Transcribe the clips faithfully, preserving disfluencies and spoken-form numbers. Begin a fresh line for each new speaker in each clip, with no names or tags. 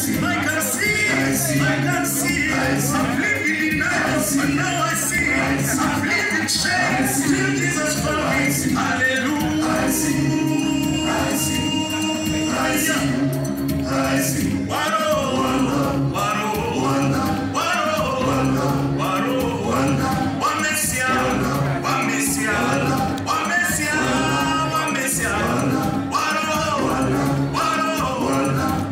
see, I can see, I see, I can see. I've lived in denial, but now I see. I've lived in shame, still Jesus found me. Hallelujah. I see, I see, I see, I see. Waro, waro, waro, waro, waro, waro. Wamesia, wamesia, wamesia, wamesia. Waro, waro, waro,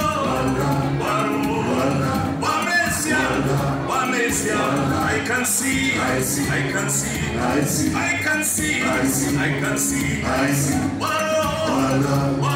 waro, wamesia, wamesia. I can see, I see, I can see, I see, I can see, I see, I can see, I see. Waro, waro.